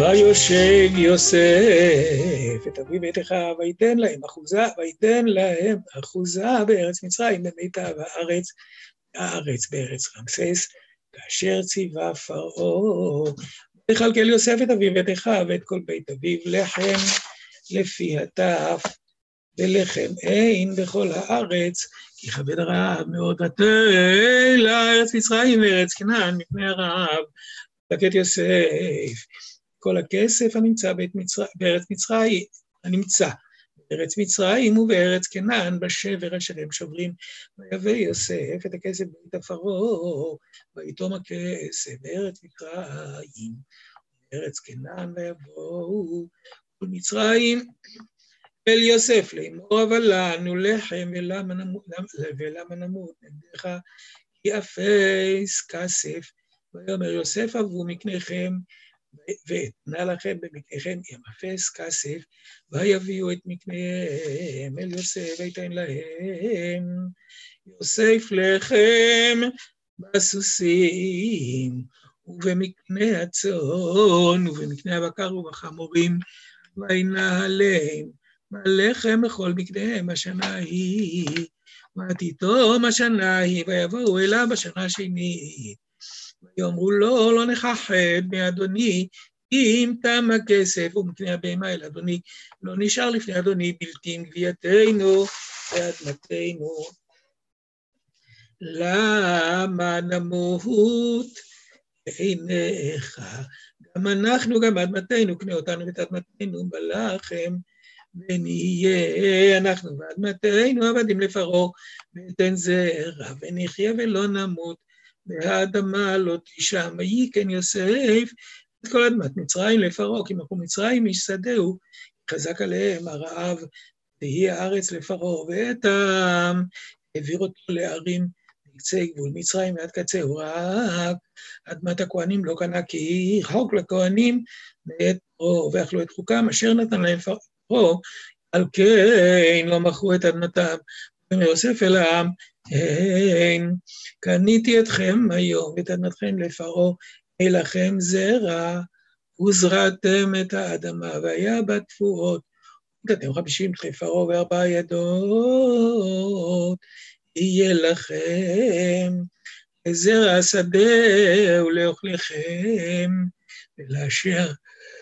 ויושב יוסף את אביו ואת אחיו, ויתן להם אחוזה בארץ מצרים, במיטב הארץ בארץ רמסס, כאשר ציווה פרעה. ויכלכל יוסף את אביו ואת אחיו ואת כל בית אביו לחם לפי הטף, ולחם אין בכל הארץ, כי כבד הרעב מאוד ותן לארץ מצרים וארץ כנען מפני הרעב. לקט יוסף כל הכסף הנמצא בארץ מצרים ובארץ כנען בשבר אשר הם שוברים. ויבא יוסף את הכסף בבית פרעה, ויתום הכסף בארץ מצרים בארץ כנען, ויבואו כל מצרים אל יוסף לאמור, אבל לנו לחם ולמה נמות נגדך, כי אפס כסף. ויאמר יוסף, הבו מקניכם ואתנה לכם במקניכם עם אפס כסף, ויביאו את מקניהם אל יוסף ויתן להם יוסף לחם בסוסים ובמקנה הצאן ובמקנה הבקר ובחמורים, וינהלם לחם בכל מקניהם השנה ההיא, ותיתום השנה ההיא, ויבואו אליו בשנה השנית, ויאמרו לו, לא נכחד מאדוני, אם תם הכסף ומקנה הבהמה אל אדוני, לא נשאר לפני אדוני בלתי עם גבייתנו ואדמתנו. למה נמות בעיניך? גם אנחנו, גם אדמתנו, קנה אותנו ואת אדמתנו בלחם, ונהיה אנחנו ואדמתנו עבדים לפרעה, ותן זרע, ונחיה ולא נמות, והאדמה לא תישם. ויקן יוסף את כל אדמת מצרים לפרעה, כי מקום מצרים איש שדהו, חזק עליהם הרעב, תהיה הארץ לפרעה, ואתם העביר אותו לערים מקצה גבול מצרים ועד קצהו, רק אדמת הכהנים לא קנה, כי חוק לכהנים ואת פרעה, ואכלו את חוקם אשר נתן להם פרעה, על כן לא מכרו את אדמתם. ואומר יוסף אל העם, אין, קניתי אתכם היום ואת אדמתכם לפרעה, לכם זרע, וזרעתם את האדמה, והיה בה תפורות, נתתם 50 פרעה ו4 ידות, יהיה לכם זרע השדה ולאוכליכם, ולאשר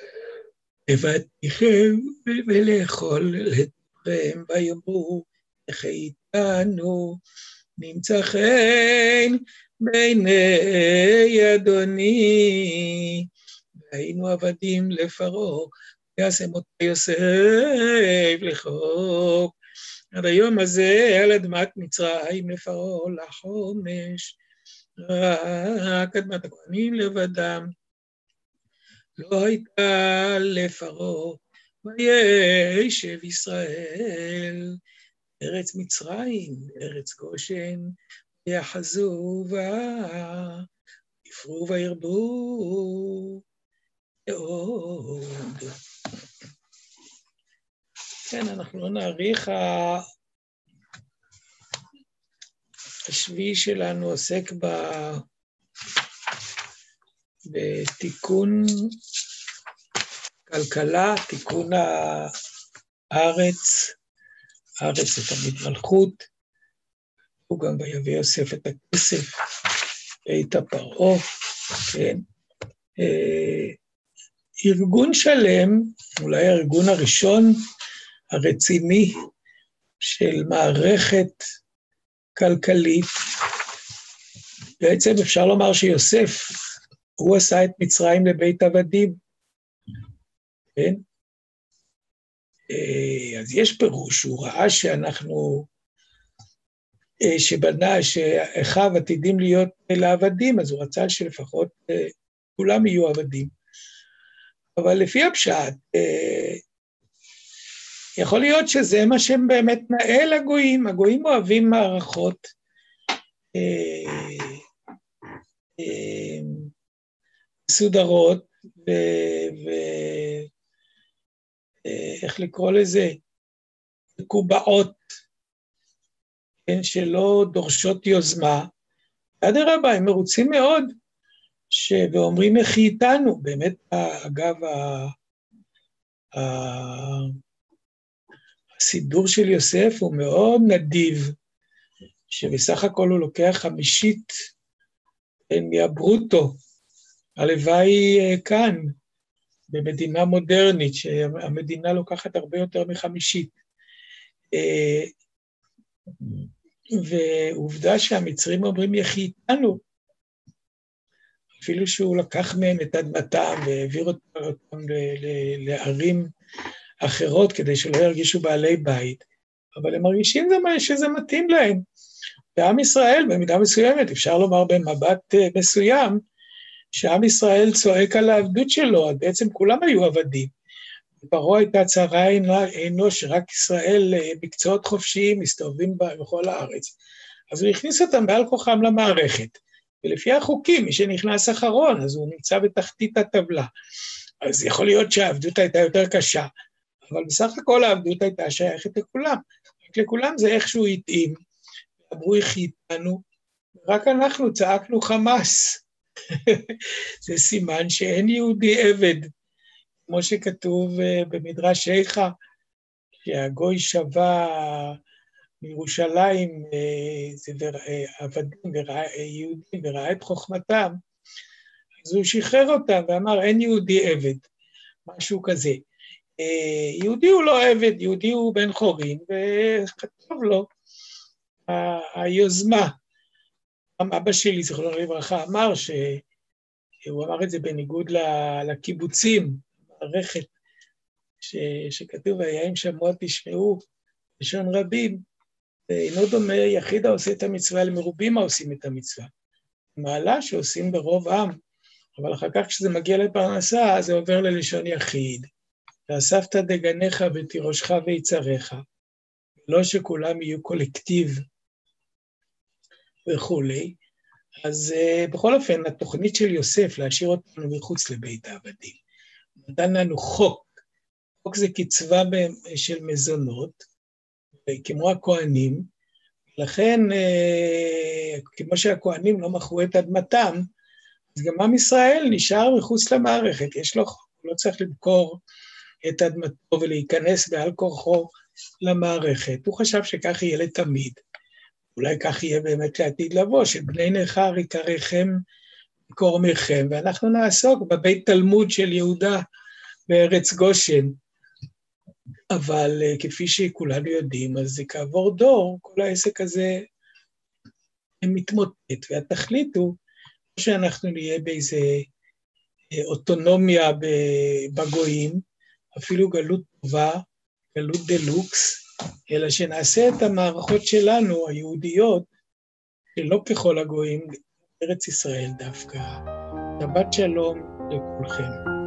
לבתיכם ולאכול לתכם, ויאמרו איך איתנו נמצא חן בעיני אדוני, והיינו עבדים לפרעה, וישם אותו יוסף לחוק עד היום הזה על אדמת מצרים לפרעה לחומש, רק אדמת הכהנים לבדם לא הייתה לפרעה, וישב ישראל ארץ מצרים, ארץ גושן, ויחזו בה, יפרו וירבו מאוד. כן, אנחנו לא נאריך, השביעי שלנו עוסק בתיקון כלכלה, תיקון הארץ, הארץ זה תמיד מלכות, הוא גם ויבא יוסף את הכסף, ואת פרעה, כן. ארגון שלם, אולי הארגון הראשון הרציני של מערכת כלכלית, בעצם אפשר לומר שיוסף, הוא עשה את מצרים לבית עבדים, כן? אז יש פירוש, הוא ראה שאנחנו, שאחיו עתידים להיות לעבדים, אז הוא רצה שלפחות כולם יהיו עבדים. אבל לפי הפשט, יכול להיות שזה מה שהם באמת נאה לגויים, הגויים אוהבים מערכות, מסודרות, איך לקרוא לזה, מקובעות, כן, שלא דורשות יוזמה, אדרבה, הם מרוצים מאוד ואומרים איך איתנו, באמת, אגב, הסידור של יוסף הוא מאוד נדיב, שבסך הכל הוא לוקח 50 מהברוטו, הלוואי כאן, במדינה מודרנית, שהמדינה לוקחת הרבה יותר מ50. ועובדה שהמצרים אומרים יחי איתנו, אפילו שהוא לקח מהם את אדמתם והעביר אותם לערים אחרות כדי שלא ירגישו בעלי בית, אבל הם מרגישים שזה מתאים להם. ועם ישראל במידה מסוימת, אפשר לומר במבט מסוים, שעם ישראל צועק על העבדות שלו, אז בעצם כולם היו עבדים. פרעה הייתה צרה עינו שרק ישראל מקצועות חופשיים מסתובבים בכל הארץ, אז הוא הכניס אותם בעל כוחם למערכת, ולפי החוקים, מי שנכנס אחרון, אז הוא נמצא בתחתית הטבלה. אז יכול להיות שהעבדות הייתה יותר קשה, אבל בסך הכל העבדות הייתה שייכת לכולם. רק לכולם זה איכשהו התאים, אמרו איך איתנו, רק אנחנו צעקנו חמאס. זה סימן שאין יהודי עבד, כמו שכתוב במדרש איכה, שהגוי שבה מירושלים, עבדים ויהודים וראה את חוכמתם, אז הוא שחרר אותם ואמר אין יהודי עבד, משהו כזה. יהודי הוא לא עבד, יהודי הוא בן חורין, וכתוב לו היוזמה. אבא שלי, זכרונו לברכה, אמר שהוא אמר את זה בניגוד לקיבוצים, מערכת שכתוב, היה אם שמוע תשמעו, לשון רבים, אינו דומה יחיד העושה את המצווה, למרובים העושים את המצווה. מעלה שעושים ברוב עם, אבל אחר כך כשזה מגיע לפרנסה, זה עובר ללשון יחיד. ואספת דגניך ותירושך ויצריך, לא שכולם יהיו קולקטיב וכולי. אז בכל אופן, התוכנית של יוסף להשאיר אותנו מחוץ לבית העבדים. נתן לנו חוק. חוק זה קצבה של מזונות, כמו הכהנים, לכן, כמו שהכהנים לא מכרו את אדמתם, אז גם עם ישראל נשאר מחוץ למערכת, יש לו חוק, הוא לא צריך למכור את אדמתו ולהיכנס בעל כורחו למערכת. הוא חשב שכך יהיה לתמיד. אולי כך יהיה באמת לעתיד לבוא, שבני נכר יקריכם קורמיכם, ואנחנו נעסוק בבית תלמוד של יהודה בארץ גושן. אבל כפי שכולנו יודעים, אז כעבור דור, כל העסק הזה מתמוטט, והתכלית הוא שאנחנו נהיה באיזו אוטונומיה בגויים, אפילו גלות טובה, גלות דלוקס, אלא שנעשה את המערכות שלנו, היהודיות, שלא ככל הגויים, ארץ ישראל דווקא. שבת שלום לכולכם.